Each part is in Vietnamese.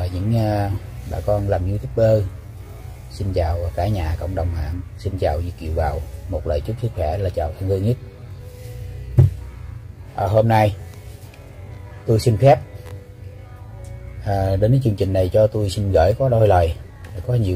những bà con làm YouTuber. Xin chào cả nhà cộng đồng mạng, xin chào Việt Kiều Bào. Một lời chúc sức khỏe là chào thân thương nhất. Hôm nay tôi xin phép đến cái chương trình này cho tôi xin gửi có đôi lời. Có nhiều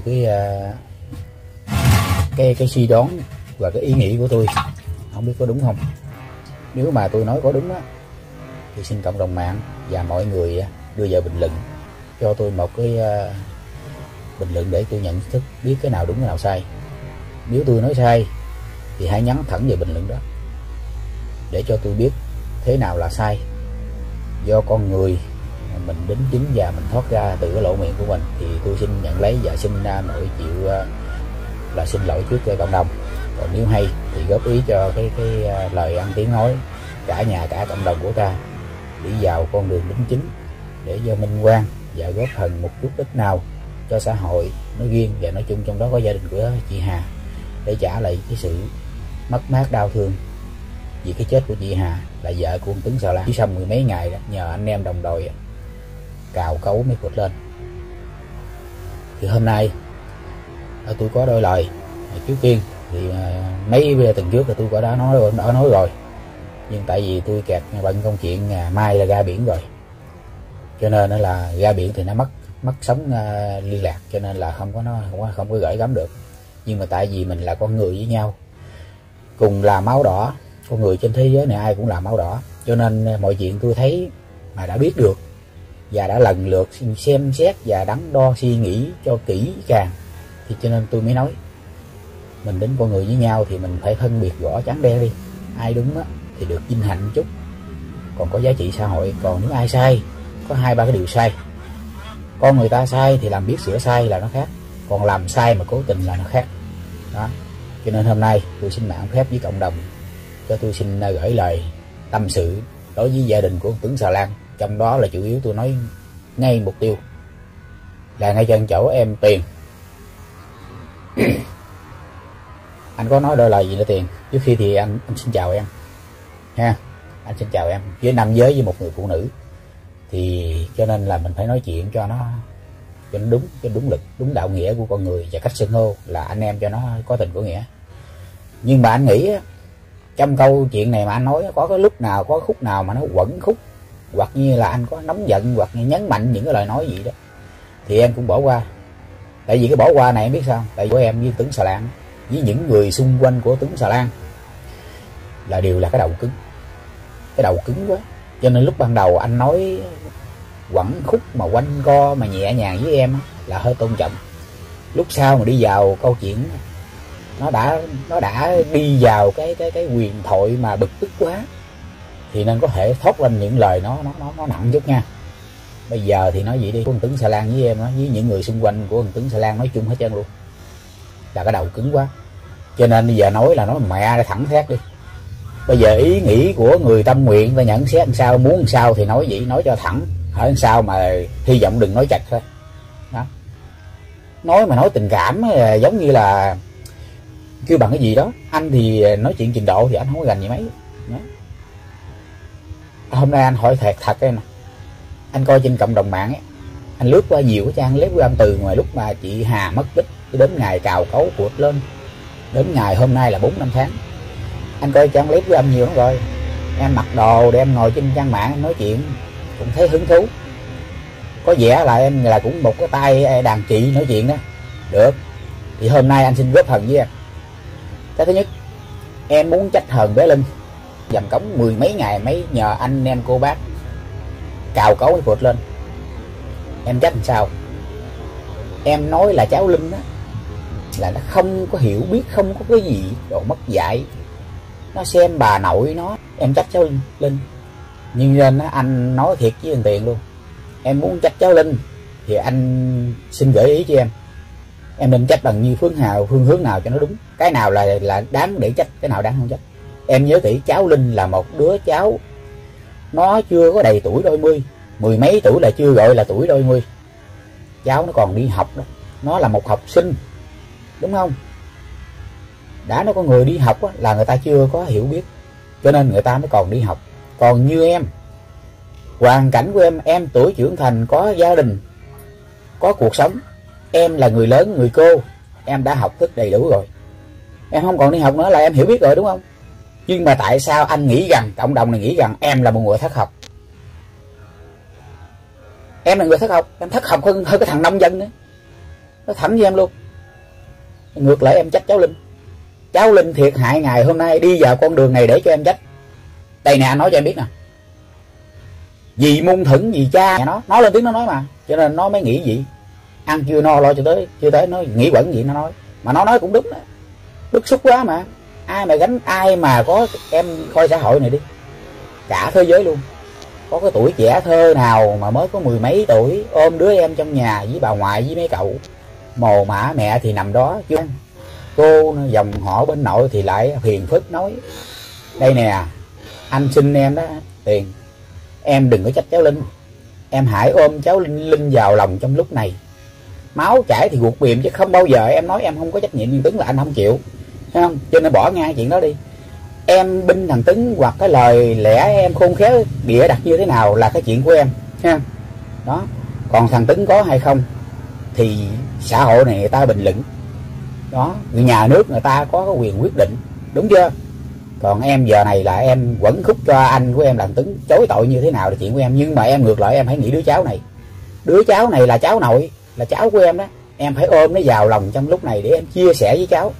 cái suy đoán và cái ý nghĩ của tôi, không biết có đúng không. Nếu mà tôi nói có đúng á thì xin cộng đồng mạng và mọi người đưa vào bình luận cho tôi một cái bình luận để tôi nhận thức biết cái nào đúng cái nào sai. Nếu tôi nói sai thì hãy nhắn thẳng vào bình luận đó để cho tôi biết thế nào là sai. Do con người mình đính chính và mình thoát ra từ cái lỗ miệng của mình thì tôi xin nhận lấy và xin nội chịu là xin lỗi trước cho cộng đồng. Còn nếu hay thì góp ý cho cái lời ăn tiếng nói cả nhà cả cộng đồng của ta đi vào con đường đính chính để cho minh quang và góp phần một chút ít nào cho xã hội nói riêng và nói chung, trong đó có gia đình của chị Hà, để trả lại cái sự mất mát đau thương vì cái chết của chị Hà là vợ của ông Tuấn Xà Lan. Chỉ sau 10 mấy ngày đó, nhờ anh em đồng đội cào cấu mới vượt lên. Thì hôm nay tôi có đôi lời. Trước tiên thì mấy tuần trước là tôi có đã nói rồi, nhưng tại vì tôi kẹt bận công chuyện mai là ra biển rồi, cho nên là ra biển thì nó mất sóng liên lạc, cho nên là không có gửi gắm được. Nhưng mà tại vì mình là con người với nhau, cùng là máu đỏ, con người trên thế giới này ai cũng là máu đỏ, cho nên mọi chuyện tôi thấy mà đã biết được và đã lần lượt xem xét và đắn đo suy nghĩ cho kỹ càng, thì cho nên tôi mới nói mình đến con người với nhau thì mình phải phân biệt rõ trắng đen đi. Ai đúng á thì được vinh hạnh chút, còn có giá trị xã hội. Còn nếu ai sai, có 2-3 cái điều sai. Con người ta sai thì làm biết sửa sai là nó khác, còn làm sai mà cố tình là nó khác đó. Cho nên hôm nay tôi xin mạng phép với cộng đồng cho tôi xin gửi lời tâm sự đối với gia đình của ông Tuấn Xà Lan. Trong đó là chủ yếu tôi nói ngay mục tiêu là ngay chân chỗ em Tiền. Anh có nói đôi lời gì nữa Tiền? Trước khi thì anh xin chào em ha. Anh xin chào em. Với nam giới với một người phụ nữ thì cho nên là mình phải nói chuyện cho nó đúng, cho đúng lực, đúng đạo nghĩa của con người, và cách xưng hô là anh em cho nó có tình có nghĩa. Nhưng mà anh nghĩ trong câu chuyện này mà anh nói có cái lúc nào, có khúc nào mà nó quẩn khúc, hoặc như là anh có nóng giận hoặc nhấn mạnh những cái lời nói gì đó thì em cũng bỏ qua. Tại vì cái bỏ qua này em biết sao? Tại vì của em với Tuấn Xà Lan, với những người xung quanh của Tuấn Xà Lan là đều là cái đầu cứng quá, cho nên lúc ban đầu anh nói quẩn khúc mà quanh co mà nhẹ nhàng với em là hơi tôn trọng. Lúc sau mà đi vào câu chuyện nó đã đi vào cái quyền thoại mà bực tức quá thì nên có thể thoát lên những lời nó nặng chút nha. Bây giờ thì nói gì đi, của thằng Tuấn Xà Lan với em đó, với những người xung quanh của thằng Tuấn Xà Lan nói chung hết trơn luôn là cái đầu cứng quá, cho nên bây giờ nói là nói mẹ ra thẳng thét đi. Bây giờ ý nghĩ của người tâm nguyện ta nhận xét làm sao, muốn làm sao thì nói vậy, nói cho thẳng, hỏi làm sao mà hy vọng đừng nói chặt thôi đó. Nói mà nói tình cảm giống như là kêu bằng cái gì đó. Anh thì nói chuyện trình độ thì anh không có gành gì mấy đó. Hôm nay anh hỏi thật đây nè, anh coi trên cộng đồng mạng ấy, anh lướt qua nhiều cái trang Telegram từ ngoài lúc mà chị Hà mất tích đến ngày cào cấu cuột lên đến ngày hôm nay là 4-5 tháng. Anh coi trang Telegram nhiều lắm rồi, em mặc đồ để em ngồi trên trang mạng em nói chuyện cũng thấy hứng thú. Có vẻ là em là cũng một cái tay đàn chị nói chuyện đó được. Thì hôm nay anh xin góp phần với em. Cái thứ nhất, em muốn trách hờn bé Linh dầm cống 10 mấy ngày mấy nhờ anh em cô bác cào cấu vượt lên. Em trách làm sao? Em nói là cháu Linh đó là nó không có hiểu biết, không có cái gì đồ mất dạy, nó xem bà nội nó. Em trách cháu Linh, nhưng nên anh nói thiệt với anh Tiền luôn, em muốn trách cháu Linh thì anh xin gợi ý cho em nên trách bằng như phương hướng nào cho nó đúng. Cái nào là đáng để trách, cái nào đáng không trách. Em nhớ kỹ, cháu Linh là một đứa cháu nó chưa có đầy tuổi đôi mươi, 10 mấy tuổi là chưa gọi là tuổi đôi mươi. Cháu nó còn đi học đó, nó là một học sinh đúng không? Đã nó có người đi học đó, là người ta chưa có hiểu biết, cho nên người ta mới còn đi học. Còn như em, hoàn cảnh của em tuổi trưởng thành, có gia đình, có cuộc sống. Em là người lớn, người cô, em đã học thức đầy đủ rồi, em không còn đi học nữa là em hiểu biết rồi, đúng không? Nhưng mà tại sao anh nghĩ rằng, cộng đồng này nghĩ rằng em là một người thất học? Em là người thất học, em thất học hơn cái thằng nông dân nữa. Nó thẳng với em luôn. Ngược lại em trách cháu Linh. Cháu Linh thiệt hại ngày hôm nay đi vào con đường này để cho em trách. Đây nè, anh nói cho em biết nè. Vì mung thửng, vì cha nó lên tiếng nó nói mà, cho nên nó mới nghĩ gì. Ăn chưa no lo chưa tới nó nghĩ quẩn gì nó nói. Mà nó nói cũng đúng đó. Bức xúc quá mà. Ai mà gánh, ai mà có, em coi xã hội này đi, cả thế giới luôn, có cái tuổi trẻ thơ nào mà mới có mười mấy tuổi ôm đứa em trong nhà với bà ngoại với mấy cậu, mồ mả mẹ thì nằm đó chứ. Cô dòng họ bên nội thì lại phiền phức nói. Đây nè, anh xin em đó tiền, em đừng có trách cháu Linh, em hãy ôm cháu Linh vào lòng trong lúc này. Máu chảy thì ruột biềm chứ không bao giờ em nói em không có trách nhiệm, nhưng Tuấn là anh không chịu, thấy không? Cho nên bỏ ngang chuyện đó đi. Em binh thằng Tuấn hoặc cái lời lẽ em khôn khéo bịa đặt như thế nào là cái chuyện của em, ha. Đó, còn thằng Tuấn có hay không thì xã hội này người ta bình luận. Đó, người nhà nước người ta có cái quyền quyết định, đúng chưa? Còn em giờ này là em quẩn khúc cho anh của em làm Tuấn chối tội như thế nào là chuyện của em. Nhưng mà em ngược lại em hãy nghĩ đứa cháu này. Đứa cháu này là cháu nội, là cháu của em đó. Em phải ôm nó vào lòng trong lúc này để em chia sẻ với cháu.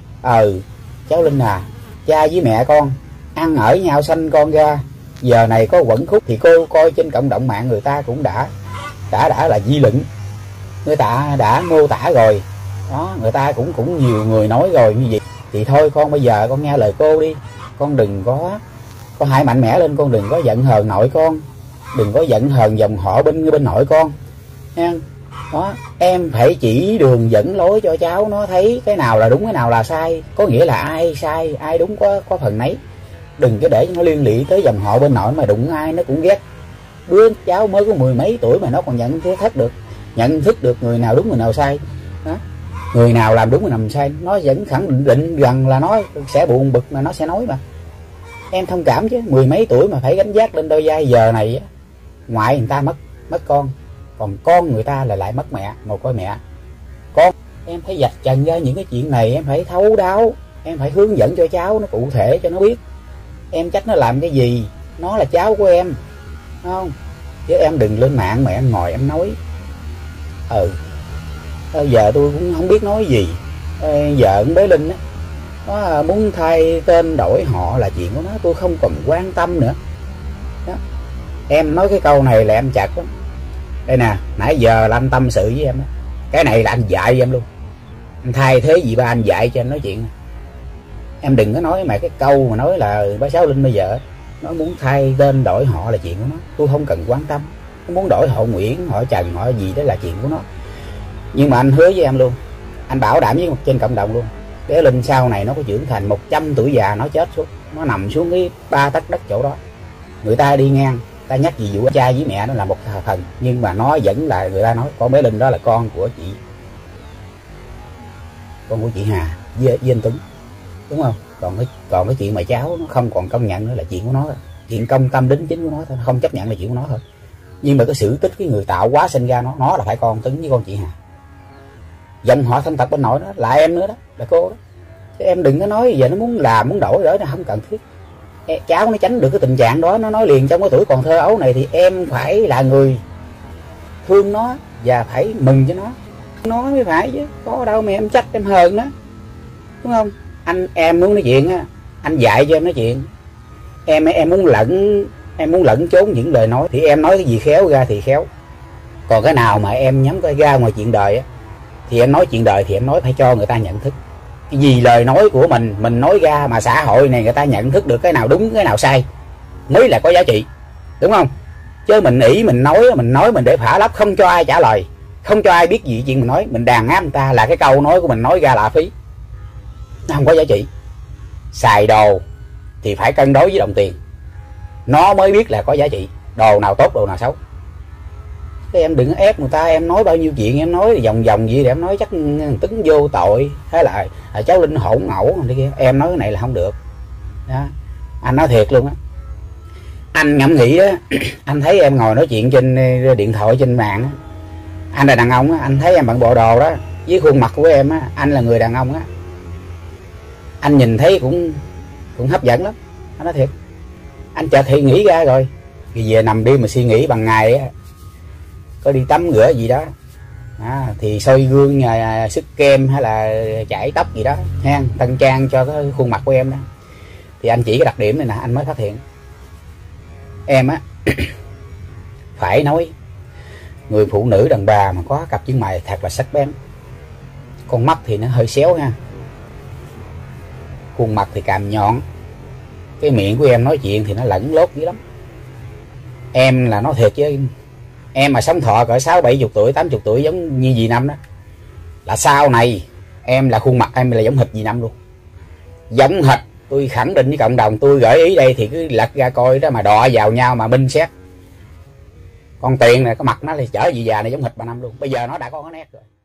Cháu Linh à, cha với mẹ con ăn ở nhau sanh con ra, giờ này có quẩn khúc thì cô coi trên cộng đồng mạng người ta cũng đã là di luận, người ta đã mô tả rồi đó, người ta cũng nhiều người nói rồi như vậy. Thì thôi con bây giờ con nghe lời cô đi, con đừng có hãy mạnh mẽ lên, con đừng có giận hờn nội con, đừng có giận hờn dòng họ bên nội con nha. Đó, em phải chỉ đường dẫn lối cho cháu nó thấy cái nào là đúng cái nào là sai, có nghĩa là ai sai ai đúng có phần nấy. Đừng có để cho nó liên lụy tới dòng họ bên nội, mà đụng ai nó cũng ghét. Đứa cháu mới có mười mấy tuổi mà nó còn nhận thức được người nào đúng người nào sai đó. Người nào làm đúng người nào làm sai nó vẫn khẳng định rằng là nó sẽ buồn bực mà nó sẽ nói mà. Em thông cảm chứ, mười mấy tuổi mà phải gánh vác lên đôi vai. Giờ này ngoại người ta mất con, còn con người ta là lại mất mẹ, một coi mẹ con. Em phải vạch trần ra những cái chuyện này, em phải thấu đáo, em phải hướng dẫn cho cháu nó cụ thể cho nó biết em trách nó làm cái gì. Nó là cháu của em, không? Chứ em đừng lên mạng mà em ngồi em nói. Giờ tôi cũng không biết nói gì. Vợ bé Linh á, nó muốn thay tên đổi họ là chuyện của nó, tôi không còn quan tâm nữa đó. Em nói cái câu này là em chặt lắm. Đây nè, nãy giờ là anh tâm sự với em đó. Cái này là anh dạy em luôn. Anh thay thế gì ba, anh dạy cho em nói chuyện. Em đừng có nói mà cái câu mà nói là bác Sáu Linh bây giờ nó muốn thay tên đổi họ là chuyện của nó, tôi không cần quan tâm. Nó muốn đổi họ Nguyễn, họ Trần, họ gì đó là chuyện của nó. Nhưng mà anh hứa với em luôn, anh bảo đảm với trên cộng đồng luôn, bé Linh sau này nó có trưởng thành 100 tuổi già nó chết xuống, nó nằm xuống cái 3 tấc đất chỗ đó, người ta đi ngang ta nhắc gì vụ cha với mẹ nó là một phần, nhưng mà nó vẫn là người ta nói con bé Linh đó là con của chị Hà với anh Tuấn, đúng không? Còn cái chuyện mà cháu nó không còn công nhận nữa là chuyện của nó, chuyện công tâm đính chính của nó thôi, không chấp nhận là chuyện của nó thôi. Nhưng mà cái sự tích cái người tạo hóa sinh ra nó là phải con Tuấn với con chị Hà, dòng họ thân tộc bên nội đó là em nữa đó, là cô đó. Chứ em đừng có nói giờ nó muốn làm muốn đổi đó, nó không cần thiết. Cháu nó tránh được cái tình trạng đó, nó nói liền trong cái tuổi còn thơ ấu này thì em phải là người thương nó và phải mừng cho nó mới phải chứ, có đâu mà em trách em hờn đó, đúng không? Em muốn nói chuyện á, anh dạy cho em nói chuyện. Em muốn lẫn trốn những lời nói thì em nói cái gì khéo ra thì khéo, còn cái nào mà em nhắm cái ra ngoài chuyện đời á thì em nói chuyện đời thì em nói phải cho người ta nhận thức. Cái gì lời nói của mình nói ra mà xã hội này người ta nhận thức được cái nào đúng cái nào sai mới là có giá trị, đúng không? Chứ mình nghĩ mình nói mình để phả lấp, không cho ai trả lời, không cho ai biết gì chuyện mình nói, mình đàn áp người ta là cái câu nói của mình nói ra là phí, nó không có giá trị. Xài đồ thì phải cân đối với đồng tiền, nó mới biết là có giá trị, đồ nào tốt đồ nào xấu. Thế em đừng ép người ta, em nói bao nhiêu chuyện em nói vòng gì để em nói chắc Tuấn vô tội hay là cháu Linh hỗn ẩu này kia. Em nói cái này là không được đó. Anh nói thiệt luôn á, anh ngẫm nghĩ đó. Anh thấy em ngồi nói chuyện trên điện thoại trên mạng á, Anh là đàn ông á, anh thấy em bận bộ đồ đó với khuôn mặt của em á, anh là người đàn ông á, anh nhìn thấy cũng hấp dẫn lắm. Anh nói thiệt, anh chợt thì nghĩ ra rồi, thì về nằm đi mà suy nghĩ bằng ngày á, có đi tắm rửa gì đó thì soi gương, sức kem hay là chải tóc gì đó ha, tân trang cho cái khuôn mặt của em đó, thì anh chỉ cái đặc điểm này nè, anh mới phát hiện em á phải nói người phụ nữ đàn bà mà có cặp chân mày thật là sắc bén, con mắt thì nó hơi xéo ha, khuôn mặt thì càm nhọn, cái miệng của em nói chuyện thì nó lẫn lốt dữ lắm. Em là nói thiệt chứ, em mà sống thọ cỡ 60-70 tuổi 80 tuổi giống như dì Năm đó, là sau này em là khuôn mặt em là giống hệt dì Năm luôn, giống hệt. Tôi khẳng định với cộng đồng, tôi gợi ý đây thì cứ lật ra coi đó mà đọ vào nhau mà minh xét. Con Tiền này cái mặt nó thì chở dì già này giống hệt bà Năm luôn, bây giờ nó đã có cái nét rồi.